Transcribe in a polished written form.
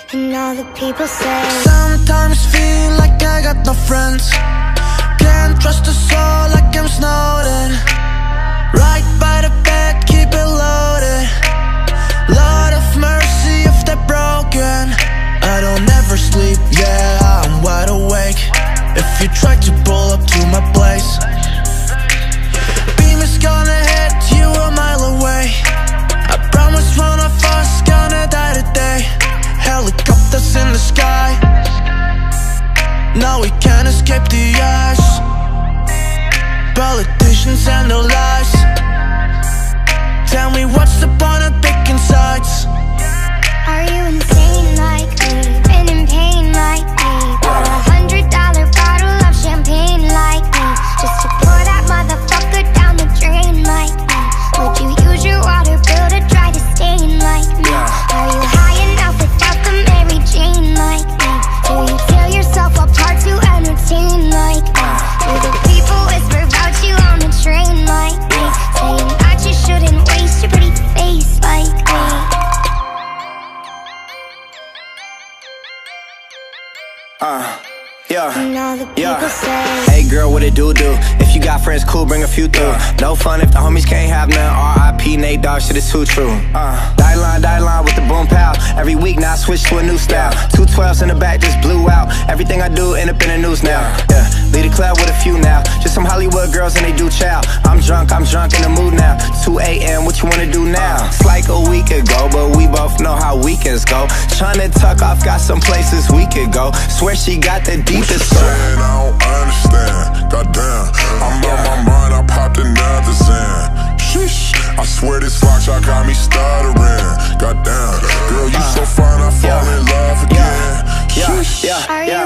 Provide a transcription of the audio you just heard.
And all the people say, sometimes feel like I got no friends. Can't trust a soul like I'm Snowden. Right by the bed, keep it loaded. Lord of mercy if they're broken. I don't ever sleep, yeah, I'm wide awake. If you try to pull up to my place, beam is gonna hit you a mile away. I promise one of us gonna die today. Helicopters in the sky, now we can't escape the eyes. Politicians and their lies. Tell me what's the point of picking sides? are you insane like me? Been in pain like me? Bought $100 bottle of champagne like me? Just to pour that motherfucker down the drain like me? Would you use your water bill to dry the stain like me? Are you high enough without the Mary Jane like me? Do you tear yourself apart to entertain like me? Do the people whisper about you on the train like me? Saying that you shouldn't waste your pretty face like me? And all the people say, hey girl, what it do? If you got friends, cool, bring a few through. No fun if the homies can't have none. R.I.P. Nate Dogg, shit is too true. Die line with the boom pow. Every week now I switch to a new style. 212s in the back just blew out. Everything I do end up in the news now. Yeah, lead the club with a few now. Just some Hollywood girls and they do chow. I'm drunk in the mood now. 2 a.m., what you wanna do now? It's like a week ago, but we both know how weekends go. Tryna tuck off, got some places we could go. Swear she got the deepest soul. I don't understand, goddamn. I'm on my mind, I popped another Zan. Sheesh, I swear this lock shot got me stuttering. Goddamn, girl, you so fine, I fall in love again. are you